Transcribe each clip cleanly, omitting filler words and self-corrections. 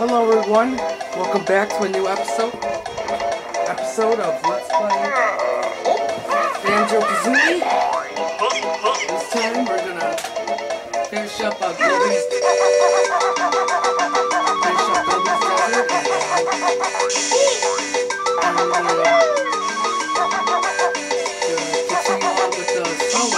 Hello everyone, welcome back to a new episode of Let's Play Banjo Kazooie. This time we're gonna finish up Gobi's desert and we're gonna continue on with the solo.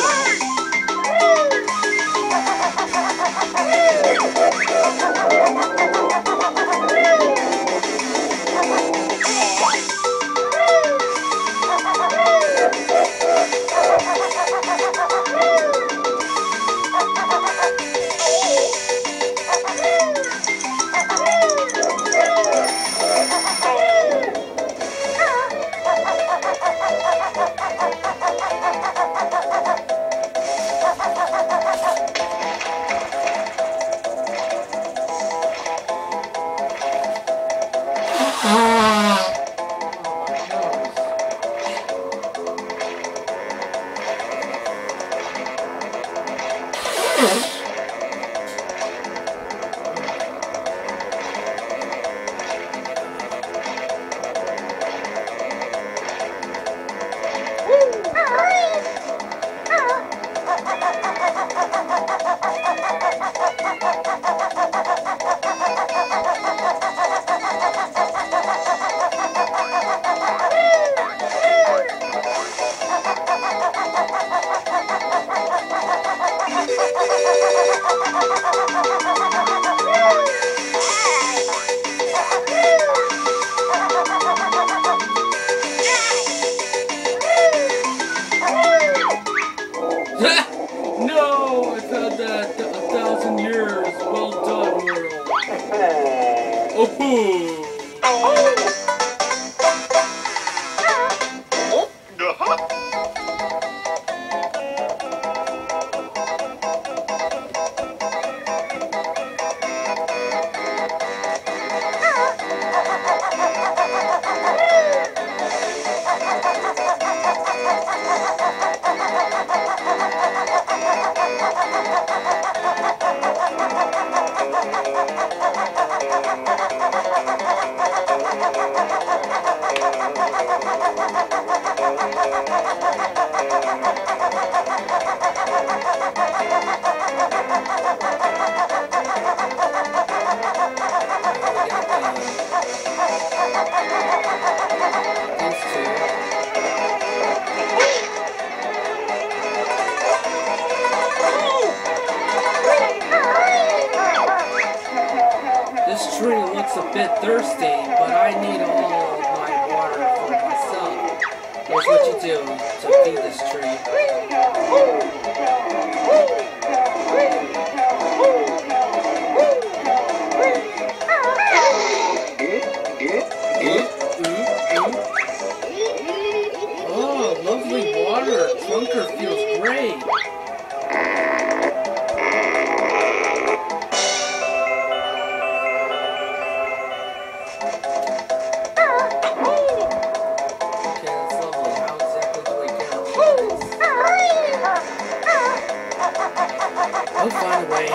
No! I've had that 1,000 years. Well done, world. Oh! This tree looks a bit thirsty, but I need all my water for myself. Here's what you do to feed this tree. Oh, lovely water. Trunker feels great. I'll find a way.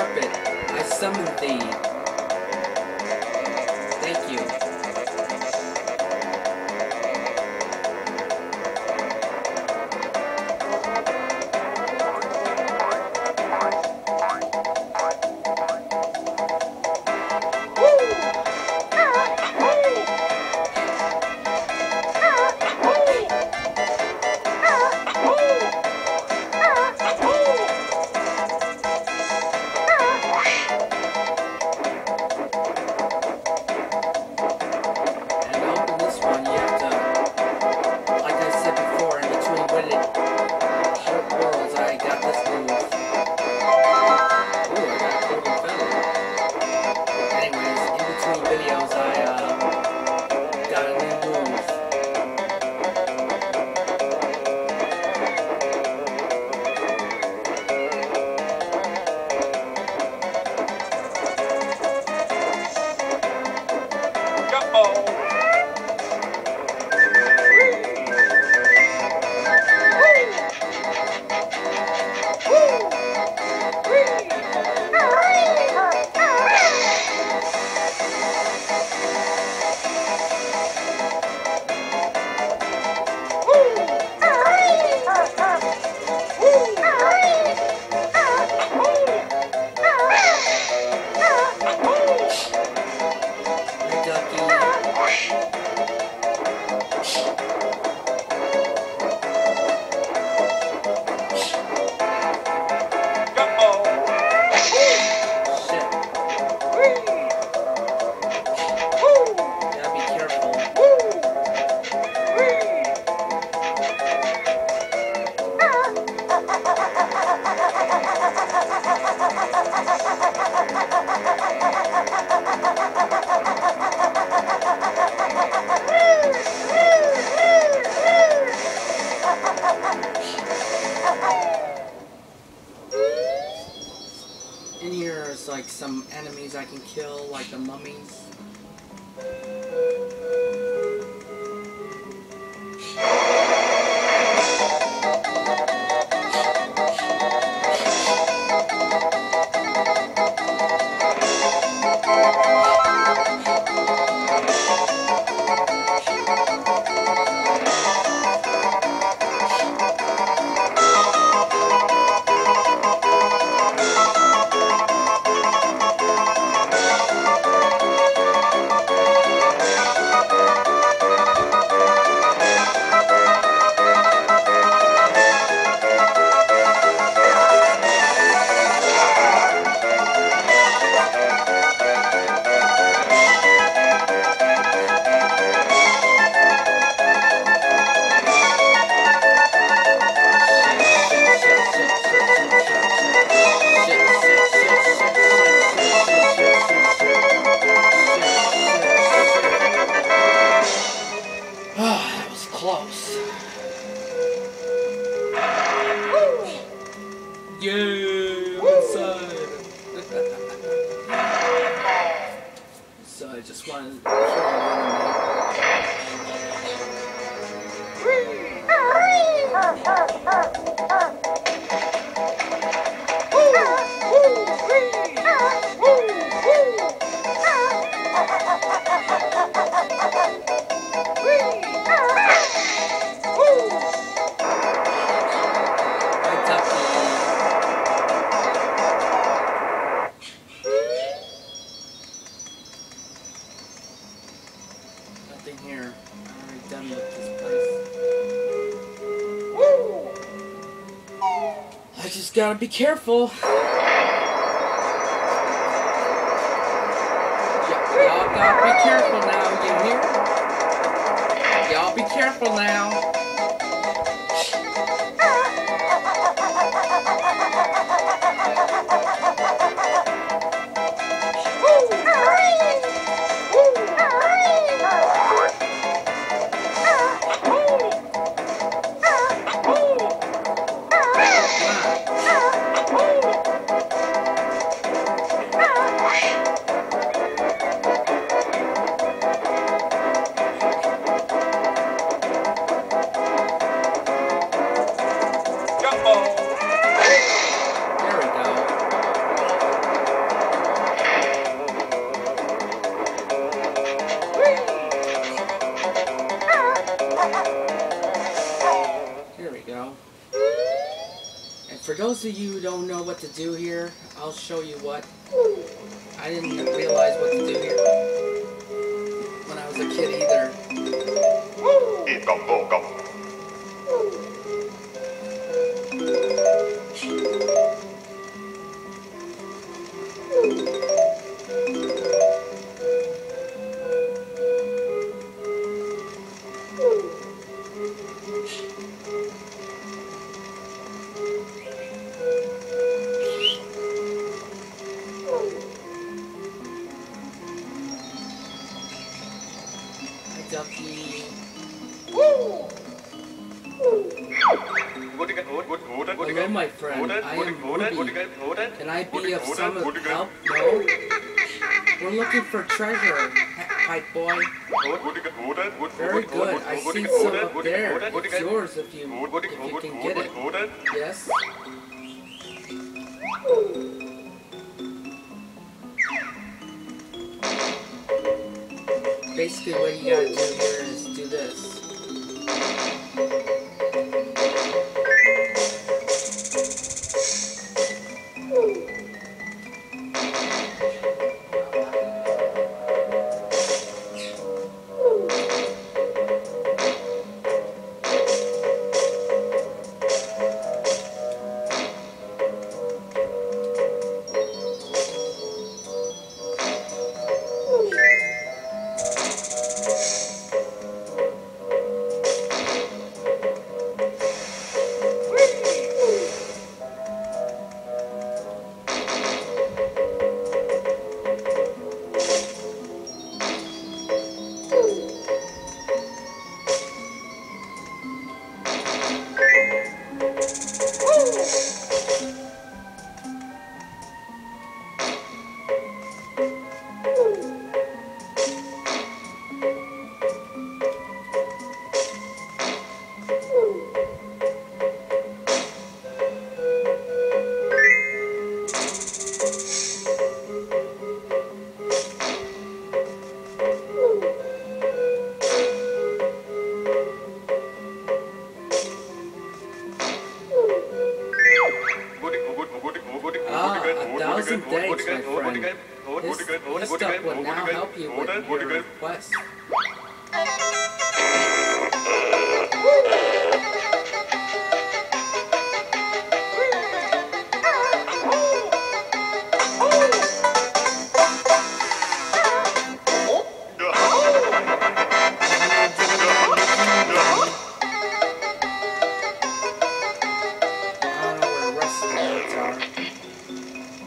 carpet, I summon thee. Thank you. In here is like some enemies I can kill, like the mummies. Yeah, I'm inside. So I just wanted to show here. I'm already done with this place. I just gotta be careful. Y'all gotta be careful now, you hear? Y'all be careful now. for those of you who don't know what to do here, I'll show you what. I didn't realize what to do here when I was a kid either. Ducky. Hello, my friend. I am Gobi. Can I be of some help? No? We're looking for treasure, pipe boy. Very good. I see some up there. It's yours if you can get it. Yes? Basically what you gotta do here is do this. Thanks, my friend. This stuff will now help you with your request.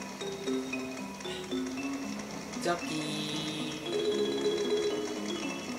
Ducky.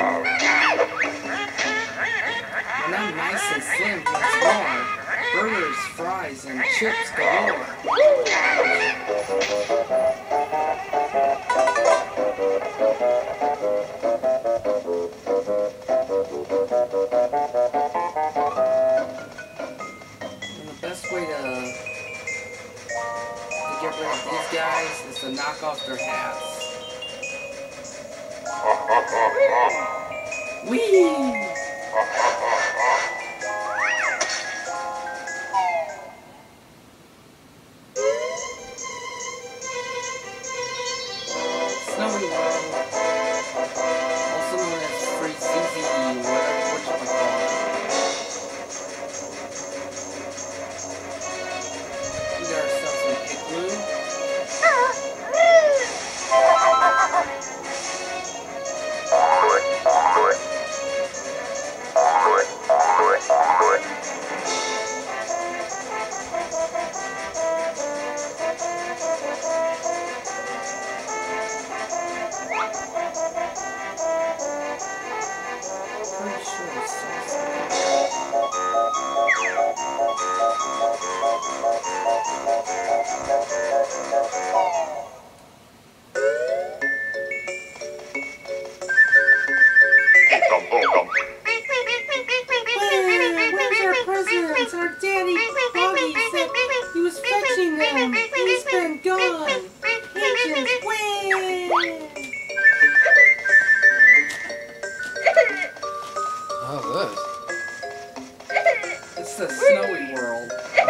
When I'm nice and slim, what's more? Burgers, fries, and chips galore. And the best way to get rid of these guys is to knock off their hats. Whee! Snowy World, also known as Freezeezy, whatchamacallit. We got ourselves an igloo. Pretty sure it's Where's our presents? Our daddy Bobby said he was fetching them. He's been gone. Pigeons, win! Oh, good. It's the Snowy World.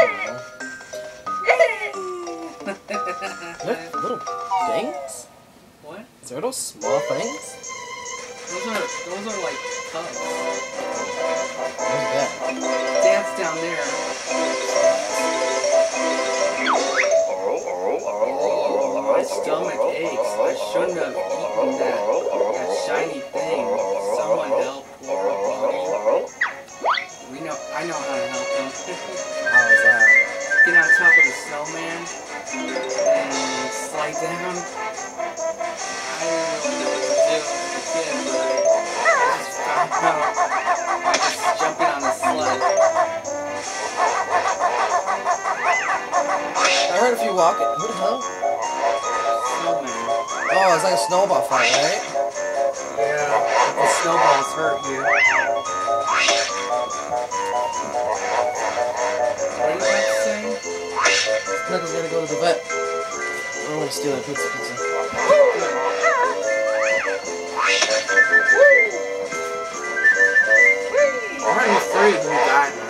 Little things? What? Is there those small things? Those are like cubs. Where's that? Dad's down there. My stomach aches. I shouldn't have eaten that shiny thing. Someone help poor Bobby. I know how to help him. How is that? Get on top of the snowman and slide down. I didn't really know what to do as a kid, but I just found out by just jumping on a sled. I heard if you walk it. Who the hell? Snowman. Oh, it's like a snowball fight, right? Yeah, the snowballs hurt you. What are you about to say? Knuckles gotta go to the vet. I'm gonna steal that pizza. Already three of them died now.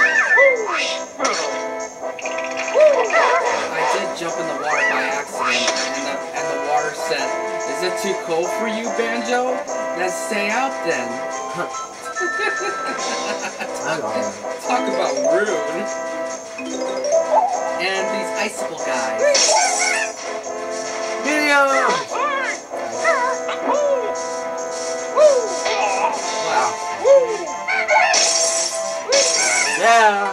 I did jump in the water by accident, and the water said, "Is it too cold for you, Banjo? Let's stay out then." Talk about rude. And these icicle guys. Video! Wow. Yeah!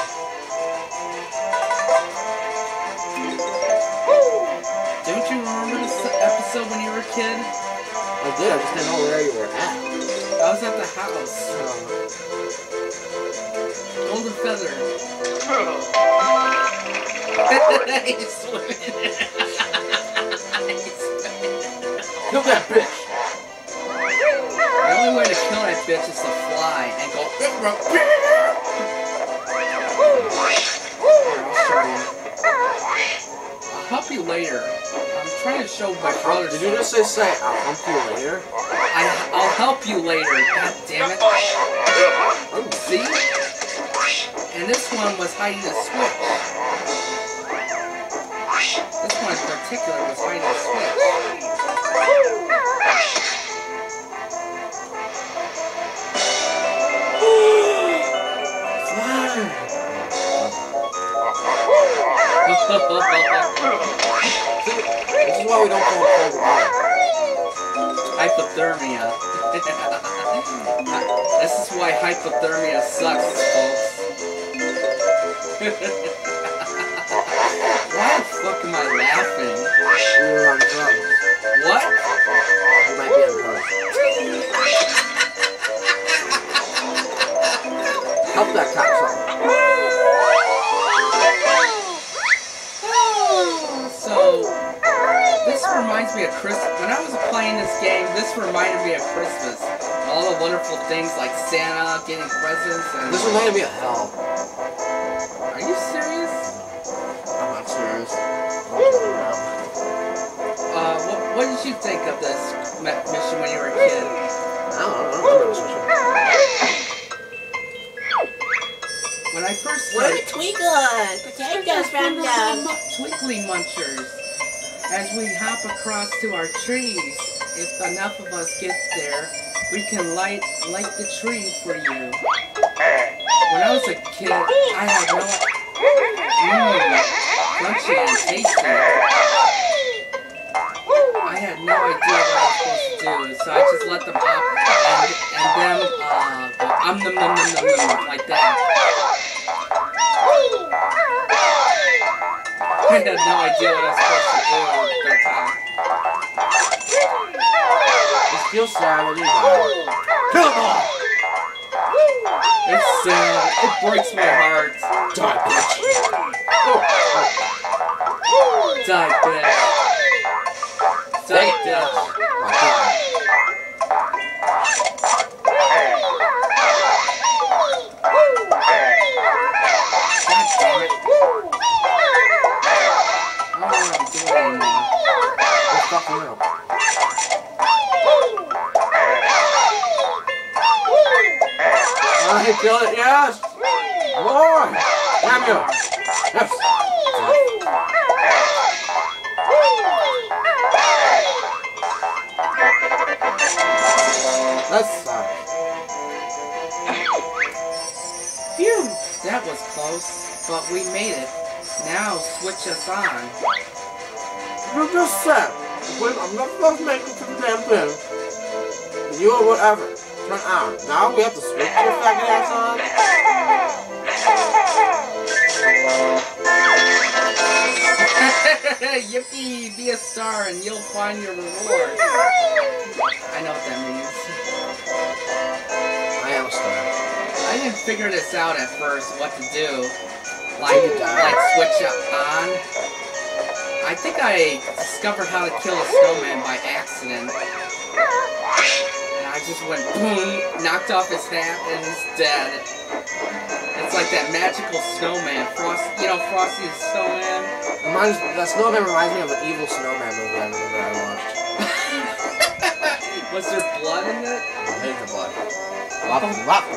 Don't you remember this episode when you were a kid? I did, I just didn't know where you were at. I was at the house. Golden feather. He's swimming. Kill that bitch! The only way to kill that bitch is to fly and go. I'll help you later. I'm trying to show my brother. Did you just say I'll help you later? I'll help you later. God damn it! Oh, see? And this one was hiding a switch. This one in particular was hiding a switch. This is why we don't go in cold water. Hypothermia. This is why hypothermia sucks, folks. Why the fuck am I laughing? We were on drugs. What? We might be on drugs. Help that cocksucker. So, this reminds me of Christmas. When I was playing this game, this reminded me of Christmas. All the wonderful things like Santa, getting presents, and... This reminded me of hell. Are you serious? I'm not serious. What did you think of this mission when you were a kid? I don't remember this mission. When I first What started... are Twinkle? Potatoes from them. Twinkly munchers. As we hop across to our trees, if enough of us get there, we can light the tree for you. When I was a kid, I had no... crunchy and tasty. I had no idea what I was supposed to do, so I just let them hop and them go nom like that. I had no idea what I was supposed to do at that time. It feels sad when you die. Come on! It's sad. It breaks my heart. Die, bitch. Die, bitch. Die, bitch. My God. God damn it. I don't want to do it anymore. Just fuck me up. Oh, he killed it, yes! More! Damn you! Yes! That sucks. Phew! That was close, but we made it. Now switch us on. You just said, I'm not supposed to make it to the damn thing. You or whatever. Turn on. Now we have to switch your faggot ass on? Yippee! Be a star and you'll find your reward. I know what that means. I am a star. I didn't figure this out at first, what to do. Like switch on. I think I discovered how to kill a snowman by accident. And I just went boom, knocked off his hat, and he's dead. It's like that magical snowman. Frosty the Snowman. That snowman reminds me of an evil snowman movie I remember I watched. Was there blood in it? I hate the blood. Wop.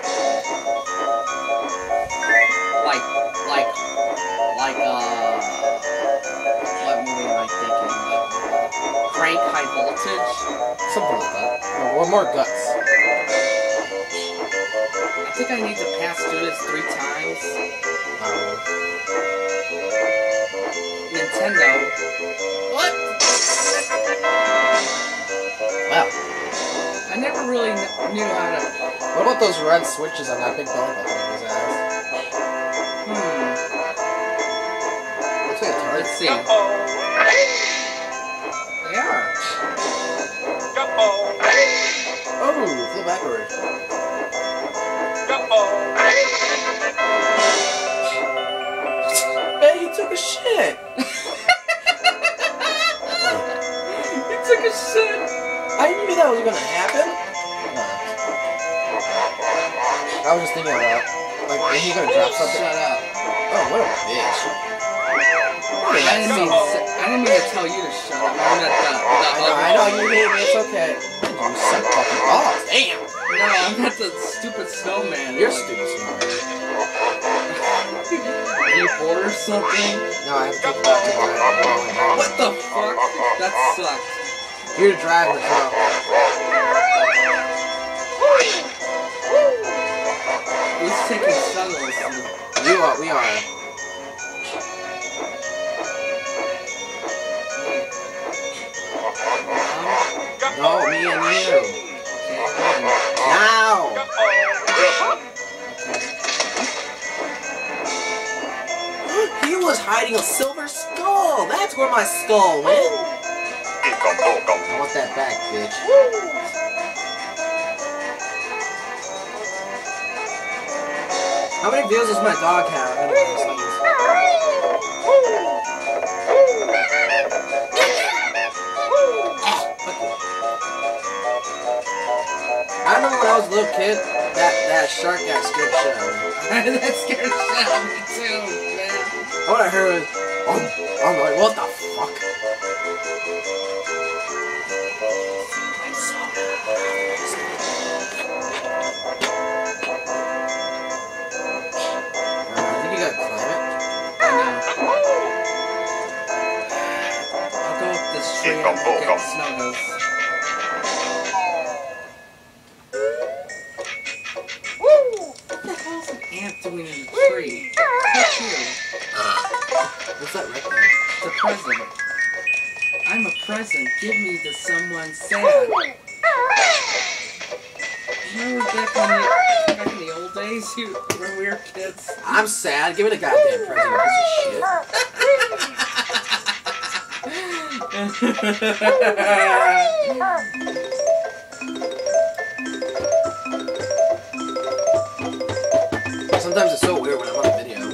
What movie am I thinking? Crank High Voltage? Something like that. Or more guts. I think I need to pass through this 3 times. Nintendo. What? Wow. I never really knew how to... What about those red switches on that big belly button of his ass? Looks like a turret. Let's see. They are. Oh, flip backward. Hey, he took a shit! He took a shit! I knew that was gonna happen. I was just thinking about, like, is he gonna drop something? Shut up. Oh, what a bitch. I didn't mean to tell you to shut up. I meant I know, you hate me, it's okay. You suck fucking balls, damn! No, I meant the stupid snowman. You're stupid snowman. Are you bored or something? No, I have to take back to the What the fuck? That sucked. You're driving the truck. Who's taking shuttles? We are. No, me and you. Now! He was hiding a silver tore my skull, man. I want that back, bitch. How many views does my dog have? I remember when I was a little kid, that shark got scared the shit out of me. That scared the shit out of me too, man. All I heard was, I'm like, what the fuck? I think you gotta climb it. I know. I'll go up this tree and look at Snuggles. What the hell's an ant doing in the tree? Fuck you. What's that right there? The present. I'm a present. Give me to someone sad. Remember back in the old days when we were kids? I'm sad. Give me the goddamn present, you piece of shit. Sometimes it's so weird when I'm on a video.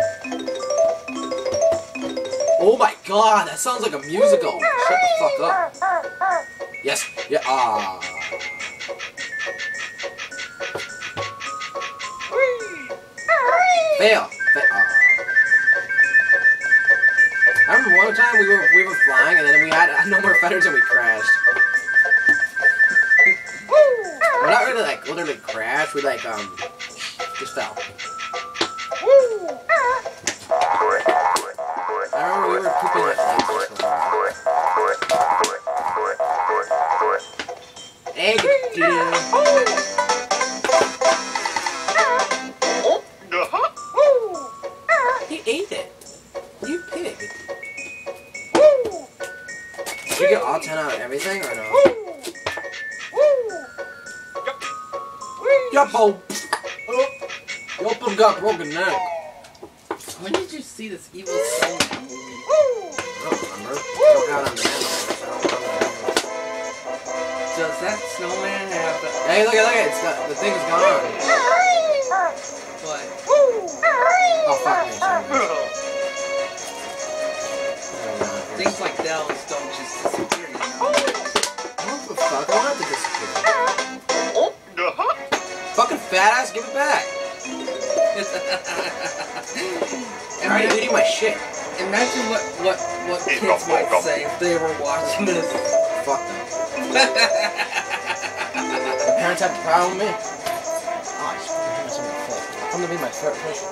Oh my god, that sounds like a musical. Shut the fuck up. Yes. Yeah. Ah. Fail. I remember one time we were flying and then we had no more feathers and we crashed. We're not really like literally crashed. We like just fell. I remember we were pooping like lasers for a while. Egg, dude. He ate it. You pig. Did you get all 10 out of everything or no? Yup, Yup, got broken neck. When did you see this evil snowman movie? I don't remember. I don't have it on the internet. I don't remember. Does that snowman have the... Hey, look at it. It's got, the thing is gone. What? Oh, fuck me. Sorry. Things like those don't just disappear, you know? What the fuck? I don't have to disappear. Fucking fat ass, give it back. I'm already eating my shit. Imagine what kids might say if they were watching this. Fuck them. My parents have a problem with me. Oh, I just fucking hit myself in the foot. Come to be my third person.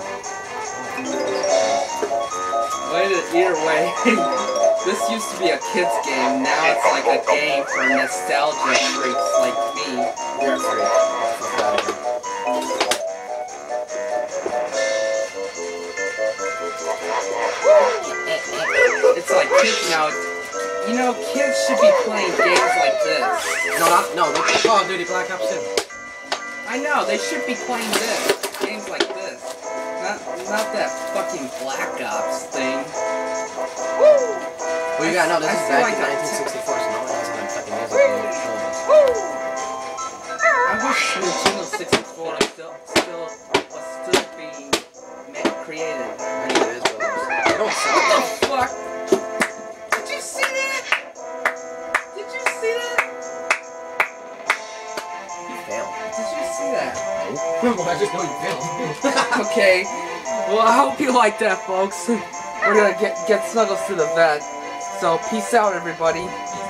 Either way, this used to be a kid's game. Now it's like a game for nostalgia freaks like me. You're a freak. Fuck out of here. It's like kids now. You know, kids should be playing games like this. No, they're Call of Duty Black Ops 2. I know, they should be playing this. Games like this. Not that fucking Black Ops thing. Well, you gotta know, this is back in 1964, so no one knows how to fucking use it. I wish Nintendo 64 was still being created. I think it is, but they don't sell What it. the fuck? Did you see that? Did you see that? You failed. Did you see that? No. Well, I just know you failed. Okay. Well, I hope you like that, folks. We're gonna get Snuggles to the vet. So, peace out, everybody.